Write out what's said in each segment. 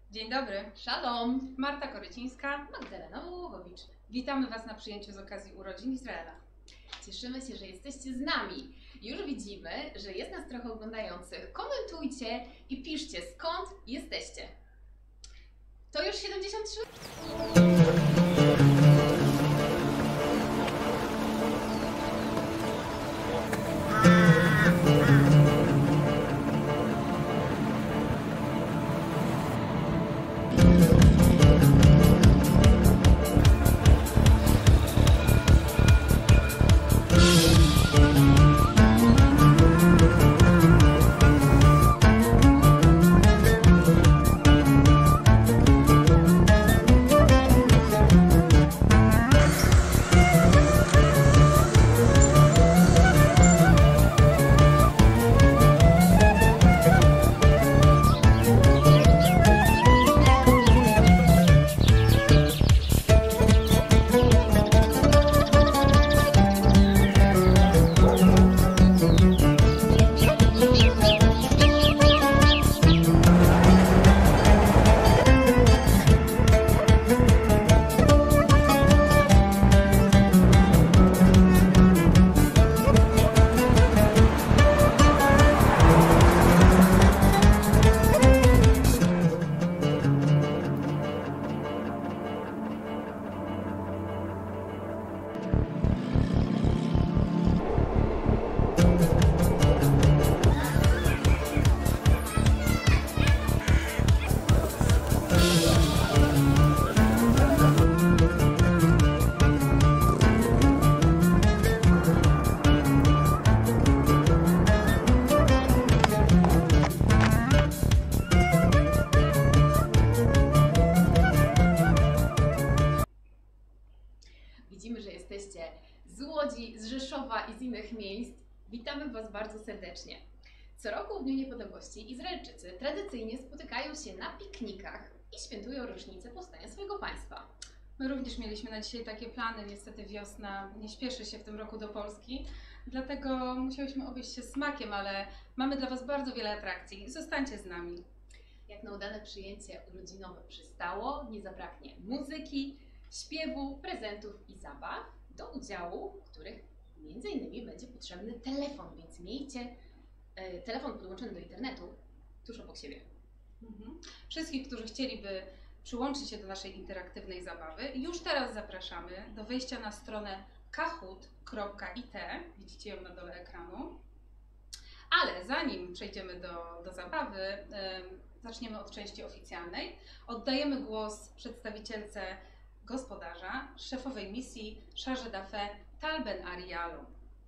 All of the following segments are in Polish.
Dzień dobry, Shalom! Marta Korycińska. Magdalena Wołowowicz. Witamy Was na przyjęciu z okazji urodzin Izraela. Cieszymy się, że jesteście z nami. Już widzimy, że jest nas trochę oglądających. Komentujcie i piszcie, skąd jesteście. To już 73. Widzimy, że jesteście z Łodzi, z Rzeszowa i z innych miejsc. Witamy Was bardzo serdecznie. Co roku w Dniu Niepodległości Izraelczycy tradycyjnie spotykają się na piknikach i świętują rocznicę powstania swojego państwa. My również mieliśmy na dzisiaj takie plany. Niestety wiosna nie śpieszy się w tym roku do Polski, dlatego musiałyśmy obejść się smakiem, ale mamy dla Was bardzo wiele atrakcji. Zostańcie z nami. Jak na udane przyjęcie urodzinowe przystało, nie zabraknie muzyki, śpiewu, prezentów i zabaw, do udziału w których m.in. będzie potrzebny telefon, więc miejcie telefon podłączony do internetu tuż obok siebie. Wszystkich, którzy chcieliby przyłączyć się do naszej interaktywnej zabawy, już teraz zapraszamy do wejścia na stronę kahoot.it. Widzicie ją na dole ekranu. Ale zanim przejdziemy do zabawy, zaczniemy od części oficjalnej. Oddajemy głos przedstawicielce gospodarza, szefowej misji Chargé d'Affaires Tal Ben Ari Yalom.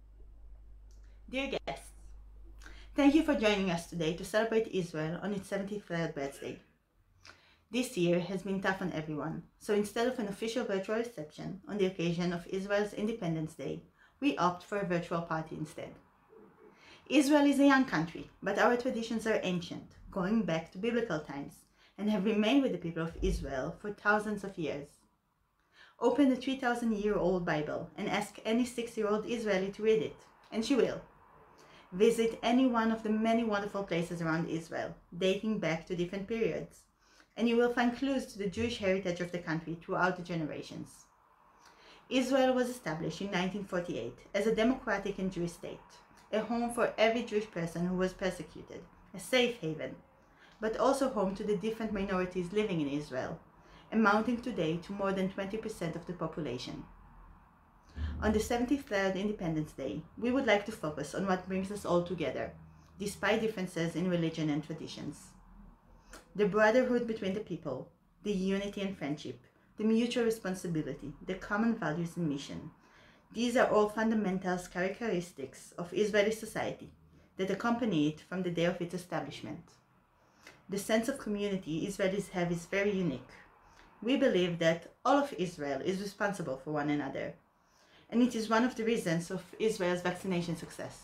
Dear guests, thank you for joining us today to celebrate Israel on its 73rd birthday. This year has been tough on everyone, so instead of an official virtual reception on the occasion of Israel's Independence Day, we opt for a virtual party instead. Israel is a young country, but our traditions are ancient, going back to biblical times, and have remained with the people of Israel for thousands of years. Open the 3,000-year-old Bible and ask any 6-year-old Israeli to read it, and she will. Visit any one of the many wonderful places around Israel, dating back to different periods, and you will find clues to the Jewish heritage of the country throughout the generations. Israel was established in 1948 as a democratic and Jewish state, a home for every Jewish person who was persecuted, a safe haven, but also home to the different minorities living in Israel, amounting today to more than 20% of the population. On the 73rd Independence Day, we would like to focus on what brings us all together, despite differences in religion and traditions. The brotherhood between the people, the unity and friendship, the mutual responsibility, the common values and mission. These are all fundamental characteristics of Israeli society that accompany it from the day of its establishment. The sense of community Israelis have is very unique. We believe that all of Israel is responsible for one another, and it is one of the reasons of Israel's vaccination success.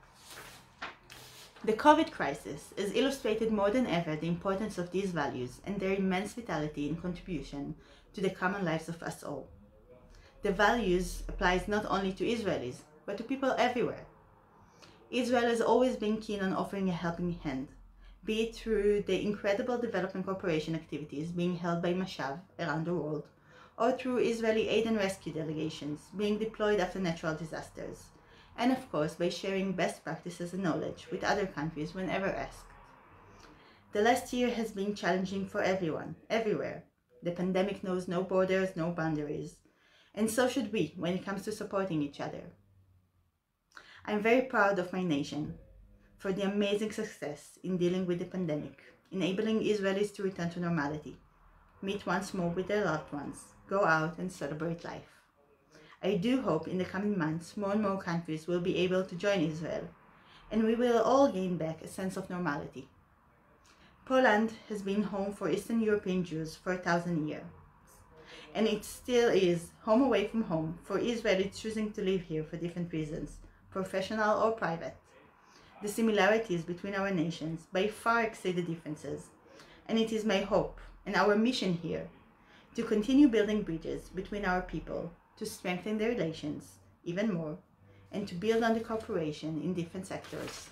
The COVID crisis has illustrated more than ever the importance of these values and their immense vitality and contribution to the common lives of us all. The values applies not only to Israelis, but to people everywhere. Israel has always been keen on offering a helping hand, be it through the incredible development cooperation activities being held by Mashav around the world, or through Israeli aid and rescue delegations being deployed after natural disasters, and of course by sharing best practices and knowledge with other countries whenever asked. The last year has been challenging for everyone, everywhere. The pandemic knows no borders, no boundaries, and so should we when it comes to supporting each other. I'm very proud of my nation for the amazing success in dealing with the pandemic, enabling Israelis to return to normality, meet once more with their loved ones, go out and celebrate life. I do hope in the coming months more and more countries will be able to join Israel, and we will all gain back a sense of normality. Poland has been home for Eastern European Jews for 1,000 years, and it still is home away from home for Israelis choosing to live here for different reasons, professional or private. The similarities between our nations by far exceed the differences, and it is my hope and our mission here to continue building bridges between our people, to strengthen the relations even more, and to build on the cooperation in different sectors.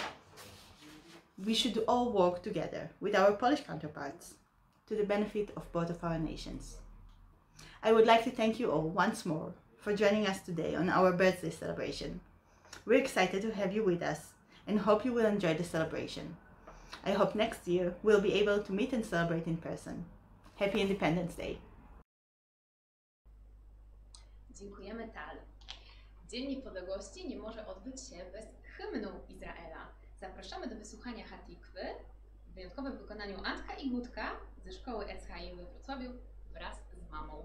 We should all work together with our Polish counterparts to the benefit of both of our nations. I would like to thank you all once more for joining us today on our birthday celebration. We're excited to have you with us and hope you will enjoy the celebration. I hope next year we'll be able to meet and celebrate in person. Happy Independence Day! Dziękujemy, Tal. Dzień Niepodległości nie może odbyć się bez hymnu Izraela. Zapraszamy do wysłuchania Hatikwy w wyjątkowym wykonaniu Antka i Gutka ze szkoły SHI we Wrocławiu wraz z mamą.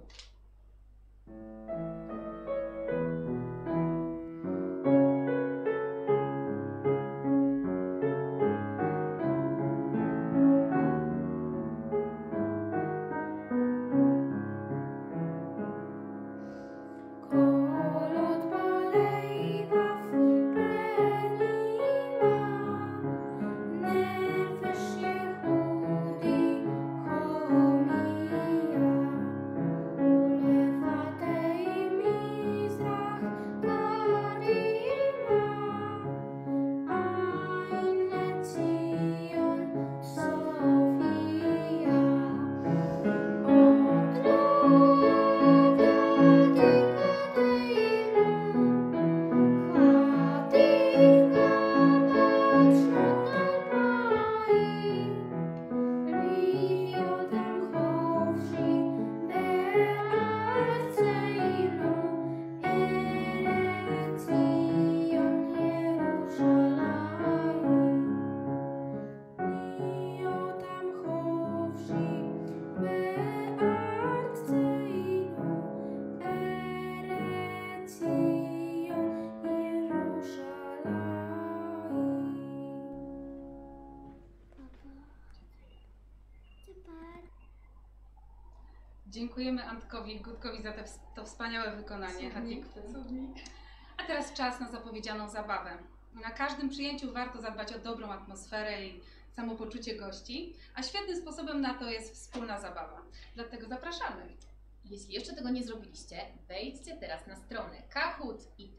Dziękujemy Antkowi i Gutkowi za to wspaniałe wykonanie Hatikwy. A teraz czas na zapowiedzianą zabawę. Na każdym przyjęciu warto zadbać o dobrą atmosferę i samopoczucie gości, a świetnym sposobem na to jest wspólna zabawa. Dlatego zapraszamy. Jeśli jeszcze tego nie zrobiliście, wejdźcie teraz na stronę Kahoot.it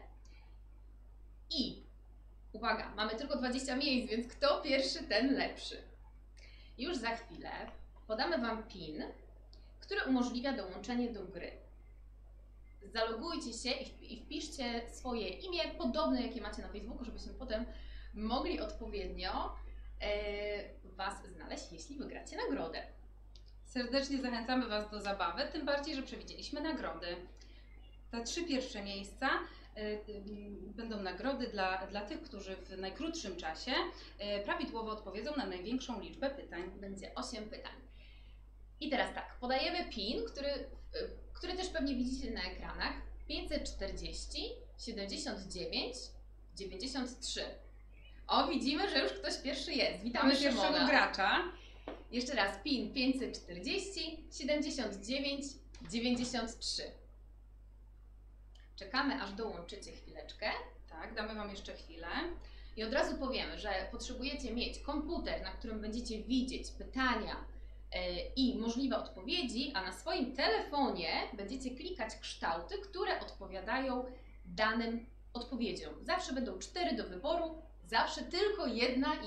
i uwaga, mamy tylko 20 miejsc, więc kto pierwszy, ten lepszy. Już za chwilę podamy Wam PIN, który umożliwia dołączenie do gry. Zalogujcie się i wpiszcie swoje imię, podobne jakie macie na Facebooku, żebyśmy potem mogli odpowiednio Was znaleźć, jeśli wygracie nagrodę. Serdecznie zachęcamy Was do zabawy, tym bardziej, że przewidzieliśmy nagrody. Te 3 pierwsze miejsca będą nagrody dla tych, którzy w najkrótszym czasie prawidłowo odpowiedzą na największą liczbę pytań. Będzie 8 pytań. I teraz tak, podajemy PIN, który też pewnie widzicie na ekranach. 540 79 93. O, widzimy, że już ktoś pierwszy jest. Witamy Mamy pierwszego Szymona. gracza. Jeszcze raz PIN 540 79 93. Czekamy, aż dołączycie chwileczkę. Tak, damy Wam jeszcze chwilę. I od razu powiemy, że potrzebujecie mieć komputer, na którym będziecie widzieć pytania i możliwe odpowiedzi, a na swoim telefonie będziecie klikać kształty, które odpowiadają danym odpowiedziom. Zawsze będą 4 do wyboru, zawsze tylko jedna jest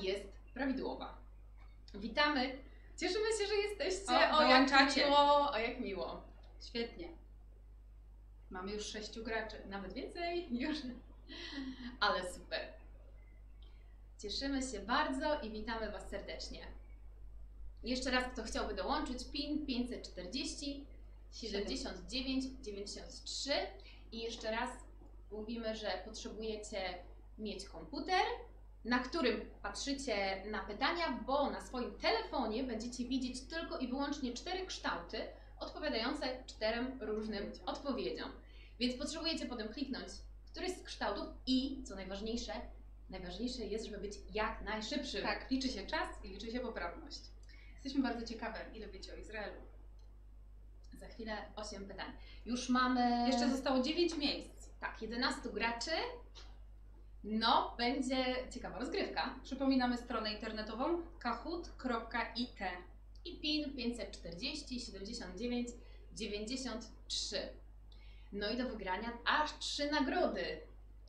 prawidłowa. Witamy. Cieszymy się, że jesteście. O, dołączacie. Jak miło, o jak miło. Świetnie. Mamy już 6 graczy. Nawet więcej już. Ale super. Cieszymy się bardzo i witamy Was serdecznie. Jeszcze raz, kto chciałby dołączyć, PIN 540 79 93 i jeszcze raz mówimy, że potrzebujecie mieć komputer, na którym patrzycie na pytania, bo na swoim telefonie będziecie widzieć tylko i wyłącznie 4 kształty odpowiadające 4 różnym odpowiedziom. Więc potrzebujecie potem kliknąć któryś z kształtów i, co najważniejsze jest, żeby być jak najszybszym. Tak, liczy się czas i liczy się poprawność. Jesteśmy bardzo ciekawe, ile wiecie o Izraelu. Za chwilę 8 pytań. Już mamy... Jeszcze zostało 9 miejsc. Tak, 11 graczy. No, będzie ciekawa rozgrywka. Przypominamy stronę internetową kahoot.it. I PIN 540 79 93. No i do wygrania aż 3 nagrody.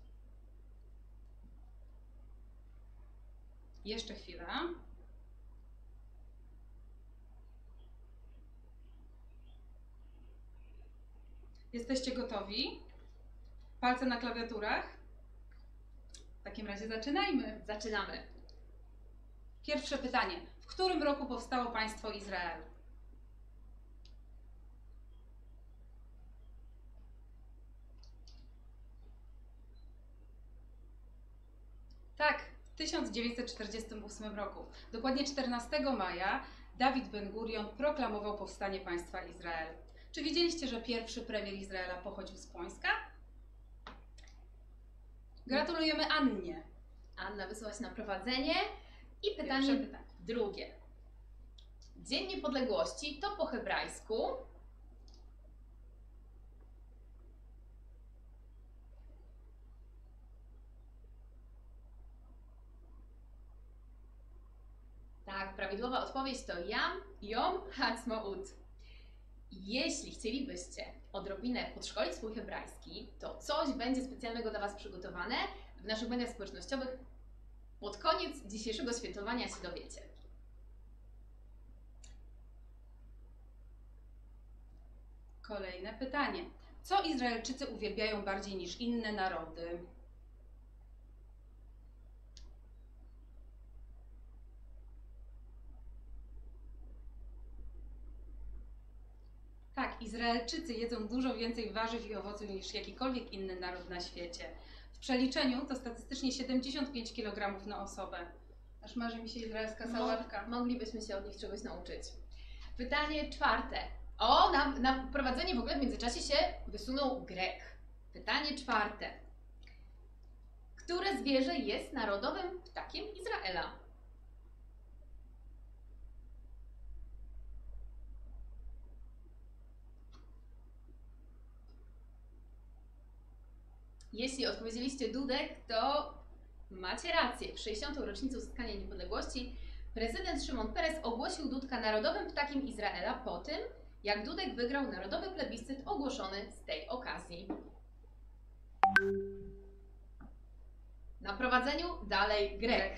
Jeszcze chwila. Jesteście gotowi? Palce na klawiaturach? W takim razie zaczynajmy. Zaczynamy. Pierwsze pytanie. W którym roku powstało państwo Izrael? Tak, w 1948 roku. Dokładnie 14 maja Dawid Ben-Gurion proklamował powstanie państwa Izrael. Czy wiedzieliście, że pierwszy premier Izraela pochodził z Płońska? Gratulujemy Annie. Anna wysłałaś na prowadzenie. I Pierwsze pytanie pytanie. drugie. Dzień Niepodległości to po hebrajsku. Tak, prawidłowa odpowiedź to Yom Ha'atzmaut. Jeśli chcielibyście odrobinę podszkolić swój hebrajski, to coś będzie specjalnego dla Was przygotowane w naszych mediach społecznościowych. Pod koniec dzisiejszego świętowania się dowiecie. Kolejne pytanie. Co Izraelczycy uwielbiają bardziej niż inne narody? Tak, Izraelczycy jedzą dużo więcej warzyw i owoców niż jakikolwiek inny naród na świecie. W przeliczeniu to statystycznie 75 kg na osobę. Aż marzy mi się izraelska sałatka. Moglibyśmy się od nich czegoś nauczyć. Pytanie czwarte. O, na prowadzenie w ogóle w międzyczasie się wysunął Grek. Pytanie czwarte. Które zwierzę jest narodowym ptakiem Izraela? Jeśli odpowiedzieliście Dudek, to macie rację. W 60. rocznicę uzyskania niepodległości prezydent Szymon Peres ogłosił Dudka narodowym ptakiem Izraela po tym, jak Dudek wygrał narodowy plebiscyt ogłoszony z tej okazji. Na prowadzeniu dalej Grek.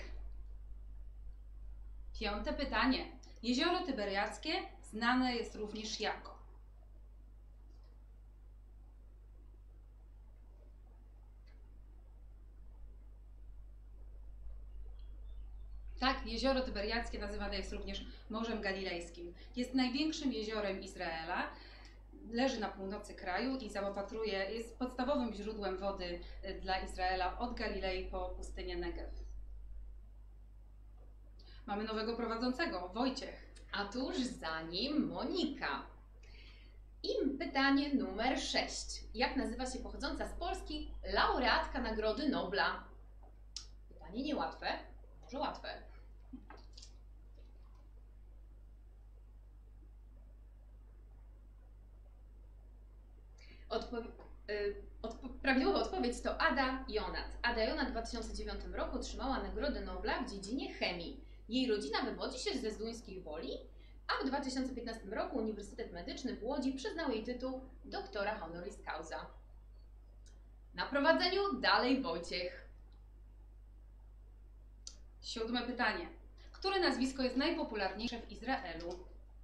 Piąte pytanie. Jezioro Tyberiackie znane jest również jako. Tak, jezioro Tyberiackie nazywane jest również Morzem Galilejskim. Jest największym jeziorem Izraela. Leży na północy kraju i zaopatruje, jest podstawowym źródłem wody dla Izraela od Galilei po pustynię Negev. Mamy nowego prowadzącego, Wojciech. A tuż za nim Monika. I pytanie numer 6. Jak nazywa się pochodząca z Polski laureatka Nagrody Nobla? Pytanie niełatwe, może łatwe. Prawidłowa odpowiedź to Ada Jonat. Ada Jonat w 2009 roku otrzymała Nagrodę Nobla w dziedzinie chemii. Jej rodzina wywodzi się ze Zduńskiej Woli, a w 2015 roku Uniwersytet Medyczny w Łodzi przyznał jej tytuł doktora honoris causa. Na prowadzeniu dalej Wojciech. 7 pytanie. Które nazwisko jest najpopularniejsze w Izraelu?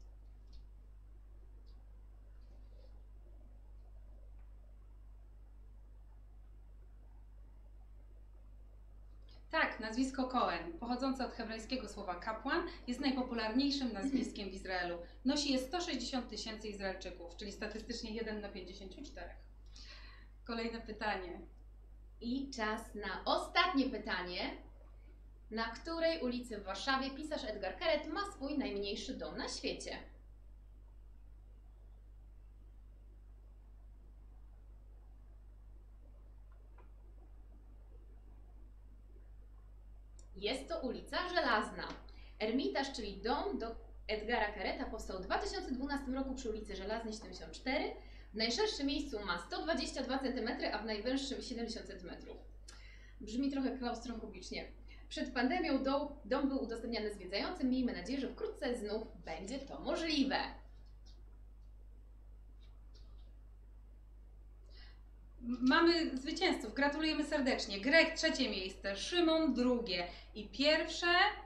Tak, nazwisko Cohen, pochodzące od hebrajskiego słowa kapłan, jest najpopularniejszym nazwiskiem w Izraelu. Nosi je 160 000 Izraelczyków, czyli statystycznie 1 na 54. Kolejne pytanie. I czas na ostatnie pytanie. Na której ulicy w Warszawie pisarz Edgar Keret ma swój najmniejszy dom na świecie? Jest to ulica Żelazna. Ermitaż, czyli dom do Edgara Kereta, powstał w 2012 roku przy ulicy Żelaznej 74. W najszerszym miejscu ma 122 cm, a w najwęższym 70 cm. Brzmi trochę klaustrofobicznie. Przed pandemią dom był udostępniany zwiedzającym. Miejmy nadzieję, że wkrótce znów będzie to możliwe. Mamy zwycięzców, gratulujemy serdecznie. Greg trzecie miejsce, Szymon drugie i pierwsze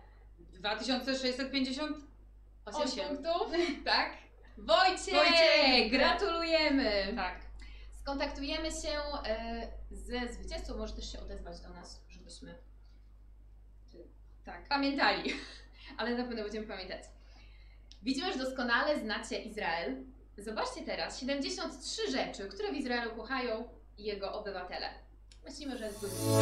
2658 8 punktów, tak? Wojciech, gratulujemy! Tak. Skontaktujemy się ze zwycięzcą, może też się odezwać do nas, żebyśmy Tak. pamiętali, ale na pewno będziemy pamiętać. Widzimy, że doskonale znacie Izrael. Zobaczcie teraz 73 rzeczy, które w Izraelu kochają jego obywatele. Myślimy, że jest dużo.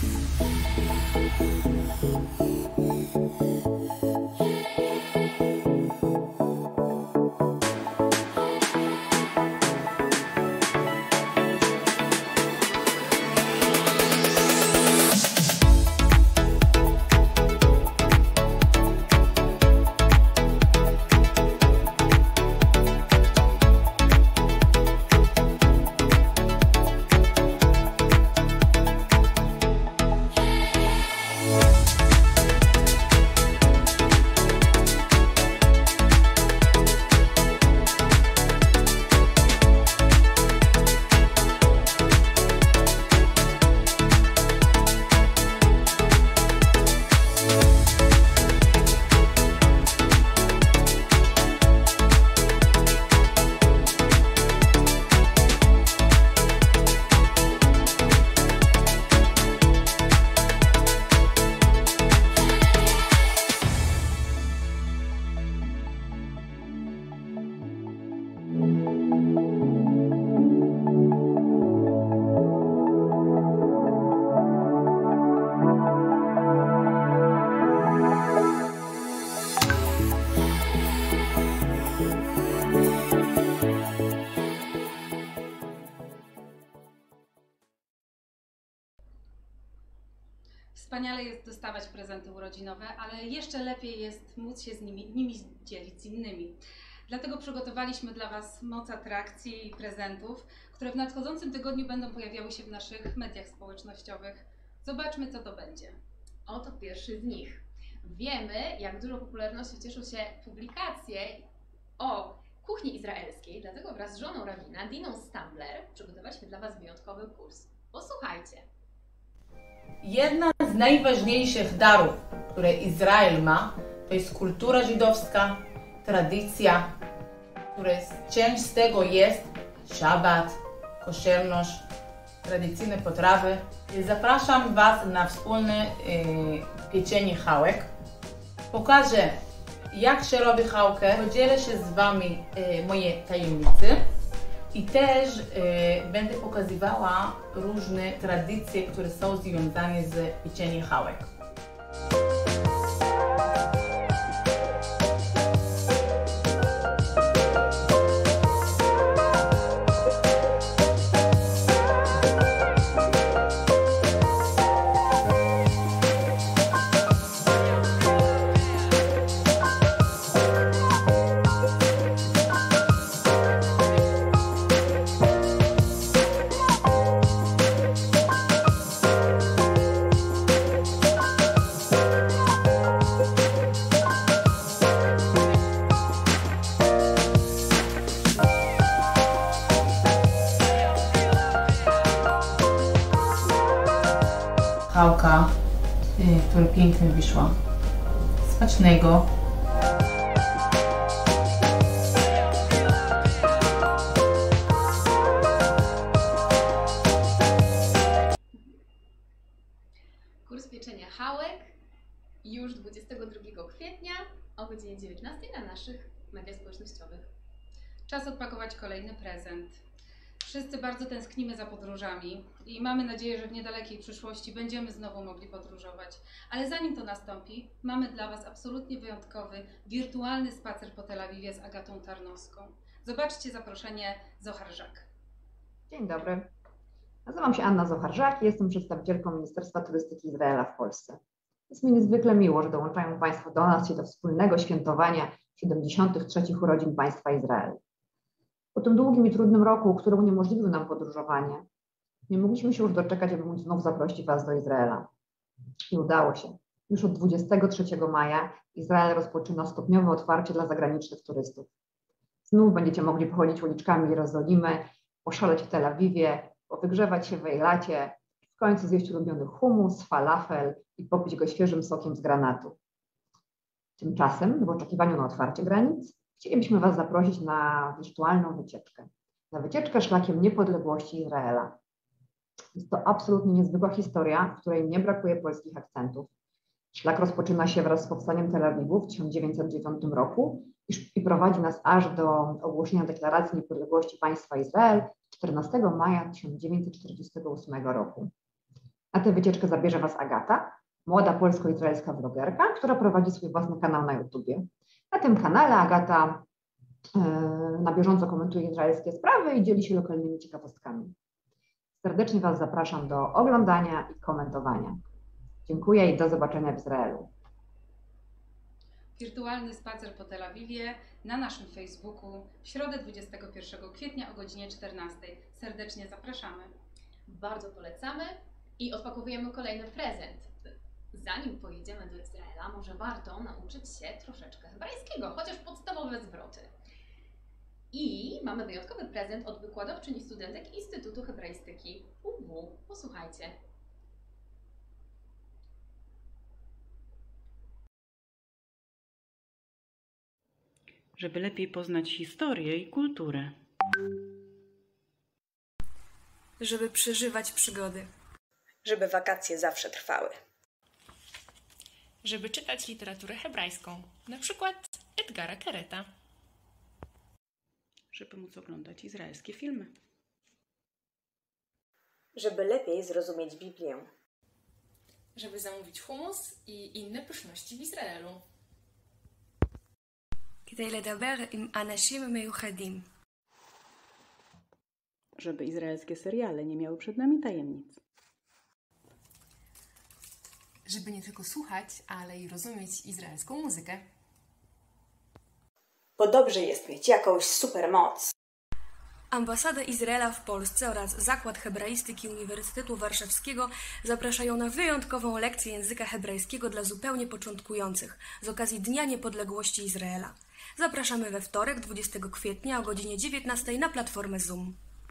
Wspaniale jest dostawać prezenty urodzinowe, ale jeszcze lepiej jest móc się nimi dzielić z innymi. Dlatego przygotowaliśmy dla Was moc atrakcji i prezentów, które w nadchodzącym tygodniu będą pojawiały się w naszych mediach społecznościowych. Zobaczmy, co to będzie. Oto pierwszy z nich. Wiemy, jak dużą popularnością cieszą się publikacje o kuchni izraelskiej, dlatego wraz z żoną rabina, Diną Stambler, przygotowaliśmy dla Was wyjątkowy kurs. Posłuchajcie. Jedna z najważniejszych darów, które Izrael ma, to jest kultura żydowska, tradycja, część z tego jest szabat, koszerność, tradycyjne potrawy. Zapraszam Was na wspólne pieczenie chałek. Pokażę, jak się robi chałkę, podzielę się z Wami moje tajemnice i też będę pokazywała różne tradycje, które są związane z pieczeniem chałek. Chałka, która pięknie wyszła. Smacznego! Kurs pieczenia chałek już 22 kwietnia o godzinie 19 na naszych mediach społecznościowych. Czas odpakować kolejny prezent. Wszyscy bardzo tęsknimy za podróżami i mamy nadzieję, że w niedalekiej przyszłości będziemy znowu mogli podróżować. Ale zanim to nastąpi, mamy dla Was absolutnie wyjątkowy, wirtualny spacer po Tel Awiwie z Agatą Tarnowską. Zobaczcie zaproszenie Zohar-Żak. Dzień dobry. Nazywam się Anna Zohar-Żak i jestem przedstawicielką Ministerstwa Turystyki Izraela w Polsce. Jest mi niezwykle miło, że dołączają Państwo do nas i do wspólnego świętowania 73. urodzin Państwa Izrael. Po tym długim i trudnym roku, który uniemożliwił nam podróżowanie, nie mogliśmy się już doczekać, aby móc znów zaprosić Was do Izraela. I udało się. Już od 23 maja Izrael rozpoczyna stopniowe otwarcie dla zagranicznych turystów. Znów będziecie mogli pochodzić uliczkami Jerozolimy, poszaleć w Tel Awiwie, powygrzewać się w Ejlacie, w końcu zjeść ulubiony hummus, falafel i popić go świeżym sokiem z granatu. Tymczasem, w oczekiwaniu na otwarcie granic, chcielibyśmy Was zaprosić na wirtualną wycieczkę. Na wycieczkę szlakiem niepodległości Izraela. Jest to absolutnie niezwykła historia, w której nie brakuje polskich akcentów. Szlak rozpoczyna się wraz z powstaniem Tel Awiwu w 1909 roku i prowadzi nas aż do ogłoszenia deklaracji niepodległości państwa Izrael 14 maja 1948 roku. Na tę wycieczkę zabierze Was Agata, młoda polsko-izraelska vlogerka, która prowadzi swój własny kanał na YouTubie. Na tym kanale Agata na bieżąco komentuje izraelskie sprawy i dzieli się lokalnymi ciekawostkami. Serdecznie Was zapraszam do oglądania i komentowania. Dziękuję i do zobaczenia w Izraelu. Wirtualny spacer po Tel Awiwie na naszym Facebooku w środę 21 kwietnia o godzinie 14. Serdecznie zapraszamy. Bardzo polecamy i odpakowujemy kolejny prezent. Zanim pojedziemy do Izraela, może warto nauczyć się troszeczkę hebrajskiego, chociaż podstawowe zwroty. I mamy wyjątkowy prezent od wykładowczyni studentek Instytutu Hebraistyki UW. Posłuchajcie. Żeby lepiej poznać historię i kulturę. Żeby przeżywać przygody. Żeby wakacje zawsze trwały. Żeby czytać literaturę hebrajską, na przykład Edgara Kereta. Żeby móc oglądać izraelskie filmy. Żeby lepiej zrozumieć Biblię. Żeby zamówić hummus i inne pyszności w Izraelu. כדי לדבר עם אנשים מיוחדים. Żeby izraelskie seriale nie miały przed nami tajemnic. Żeby nie tylko słuchać, ale i rozumieć izraelską muzykę. Bo dobrze jest mieć jakąś supermoc. Ambasada Izraela w Polsce oraz Zakład Hebraistyki Uniwersytetu Warszawskiego zapraszają na wyjątkową lekcję języka hebrajskiego dla zupełnie początkujących z okazji Dnia Niepodległości Izraela. Zapraszamy we wtorek, 20 kwietnia o godzinie 19 na platformę Zoom.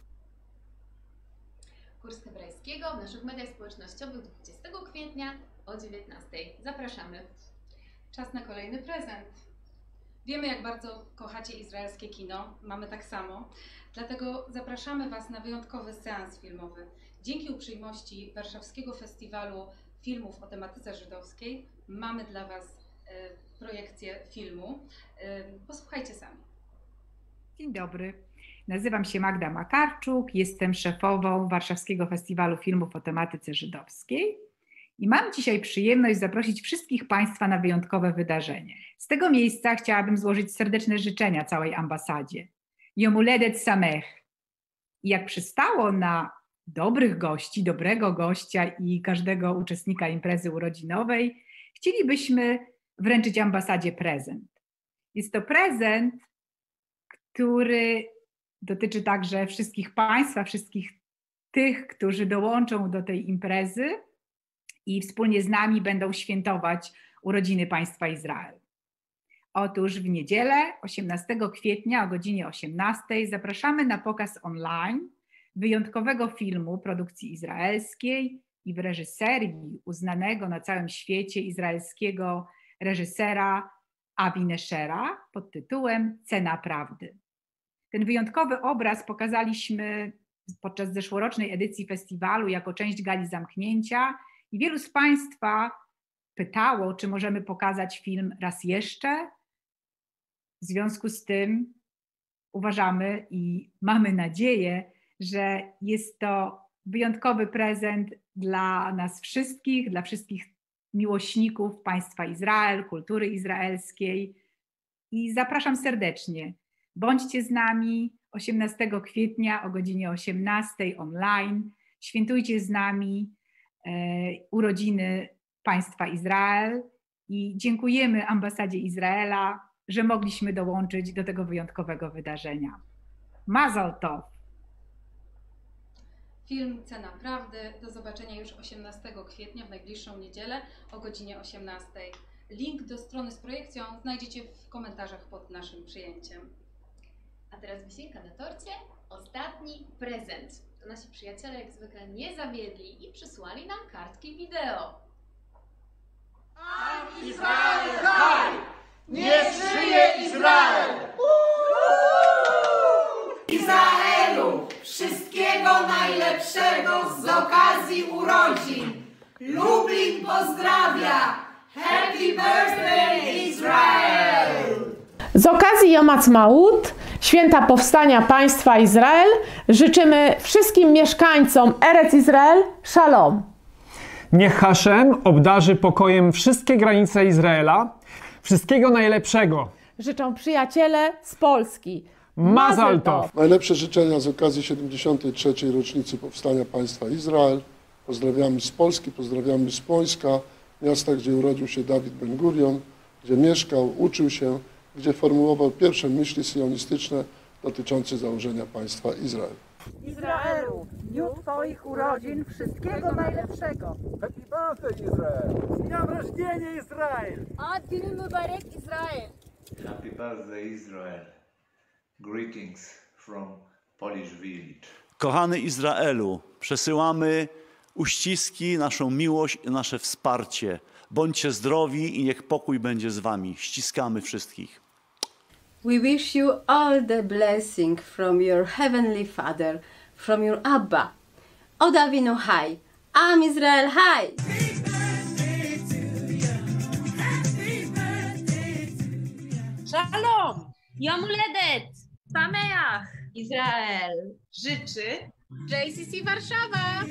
Kurs hebrajskiego w naszych mediach społecznościowych 20 kwietnia o 19. Zapraszamy. Czas na kolejny prezent. Wiemy, jak bardzo kochacie izraelskie kino, mamy tak samo, dlatego zapraszamy Was na wyjątkowy seans filmowy. Dzięki uprzejmości Warszawskiego Festiwalu Filmów o tematyce żydowskiej mamy dla Was projekcję filmu. Posłuchajcie sami. Dzień dobry, nazywam się Magda Makarczuk, jestem szefową Warszawskiego Festiwalu Filmów o tematyce żydowskiej i mam dzisiaj przyjemność zaprosić wszystkich Państwa na wyjątkowe wydarzenie. Z tego miejsca chciałabym złożyć serdeczne życzenia całej ambasadzie. Yom Huledet Samech. I jak przystało na dobrych gości, dobrego gościa i każdego uczestnika imprezy urodzinowej, chcielibyśmy wręczyć ambasadzie prezent. Jest to prezent, który dotyczy także wszystkich Państwa, wszystkich tych, którzy dołączą do tej imprezy i wspólnie z nami będą świętować urodziny państwa Izrael. Otóż w niedzielę 18 kwietnia o godzinie 18 zapraszamy na pokaz online wyjątkowego filmu produkcji izraelskiej i w reżyserii uznanego na całym świecie izraelskiego reżysera Avi Neshera pod tytułem Cena Prawdy. Ten wyjątkowy obraz pokazaliśmy podczas zeszłorocznej edycji festiwalu jako część gali zamknięcia i wielu z Państwa pytało, czy możemy pokazać film raz jeszcze. W związku z tym uważamy i mamy nadzieję, że jest to wyjątkowy prezent dla nas wszystkich, dla wszystkich miłośników państwa Izrael, kultury izraelskiej i zapraszam serdecznie. Bądźcie z nami 18 kwietnia o godzinie 18 online. Świętujcie z nami urodziny państwa Izrael i dziękujemy Ambasadzie Izraela, że mogliśmy dołączyć do tego wyjątkowego wydarzenia. Mazal tov! Film Cena Prawdy do zobaczenia już 18 kwietnia w najbliższą niedzielę o godzinie 18. Link do strony z projekcją znajdziecie w komentarzach pod naszym przyjęciem. A teraz wisienka na torcie, ostatni prezent. To nasi przyjaciele jak zwykle nie zawiedli i przysłali nam kartki wideo. Izrael haj! Niech żyje Izrael! Izraelu, wszystkiego najlepszego z okazji urodzin. Lublin pozdrawia! Happy birthday Izrael! Z okazji Yom Ha'atzmaut, święta powstania państwa Izrael, życzymy wszystkim mieszkańcom Eretz Izrael Shalom. Niech Haszem obdarzy pokojem wszystkie granice Izraela. Wszystkiego najlepszego. Życzą przyjaciele z Polski. Mazal tov! Najlepsze życzenia z okazji 73. rocznicy powstania państwa Izrael. Pozdrawiamy z Polski, pozdrawiamy z Płońska, miasta, gdzie urodził się Dawid Ben-Gurion, gdzie mieszkał, uczył się, gdzie formułował pierwsze myśli sionistyczne dotyczące założenia państwa Izrael. Izraelu, w dniu Twoich urodzin wszystkiego najlepszego. Happy birthday Izrael! Z dniem rożnienia Izrael! Ad Günü Mübarek Izrael! Happy birthday Israel! Greetings from Polish village. Kochany Izraelu, przesyłamy uściski, naszą miłość i nasze wsparcie. Bądźcie zdrowi i niech pokój będzie z wami. Ściskamy wszystkich. We wish you all the blessing from your heavenly Father, from your Abba. Od Avinu Hai, Am Israel Hai! Shalom! Yom Uledet! Sameach! Izrael życzy JCC Warszawa!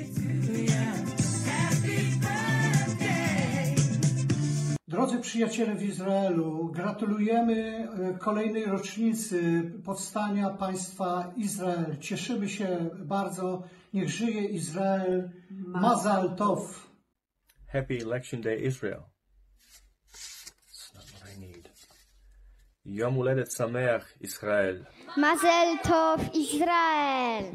Drodzy przyjaciele w Izraelu, gratulujemy kolejnej rocznicy powstania państwa Izrael. Cieszymy się bardzo. Niech żyje Izrael. Mazal tov. Happy Election Day Israel. That's not what I need. Yom Uledet Sameach Israel. Mazel tov Izrael.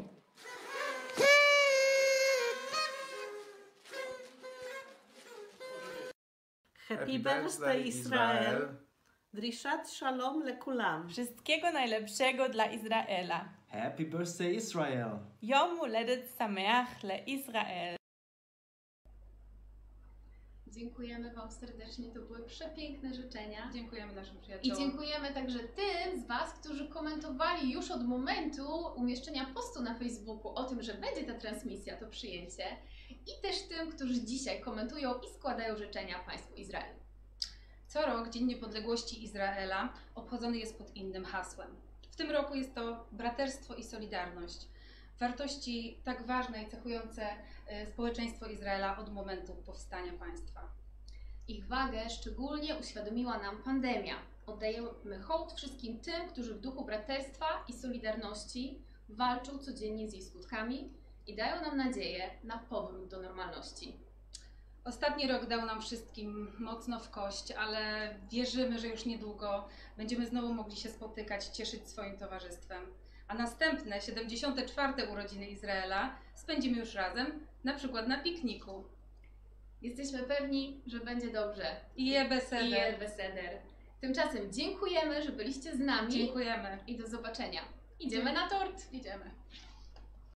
Happy birthday Israel. Drishat shalom lekulam. Wszystkiego najlepszego dla Izraela. Happy birthday Israel. Yom Uledet Sameach le Israel. Dziękujemy Wam serdecznie, to były przepiękne życzenia. Dziękujemy naszym I przyjaciołom. dziękujemy także tym z Was, którzy komentowali już od momentu umieszczenia postu na Facebooku o tym, że będzie ta transmisja, to przyjęcie. I też tym, którzy dzisiaj komentują i składają życzenia państwu Izrael. Co rok Dzień Niepodległości Izraela obchodzony jest pod innym hasłem. W tym roku jest to braterstwo i solidarność. Wartości tak ważne i cechujące społeczeństwo Izraela od momentu powstania państwa. Ich wagę szczególnie uświadomiła nam pandemia. Oddajemy hołd wszystkim tym, którzy w duchu braterstwa i solidarności walczą codziennie z jej skutkami i dają nam nadzieję na powrót do normalności. Ostatni rok dał nam wszystkim mocno w kość, ale wierzymy, że już niedługo będziemy znowu mogli się spotykać, cieszyć swoim towarzystwem. A następne 74. urodziny Izraela spędzimy już razem, na przykład na pikniku. Jesteśmy pewni, że będzie dobrze. I je beseder. Tymczasem dziękujemy, że byliście z nami. Dziękujemy. I do zobaczenia. Idziemy na tort. Idziemy.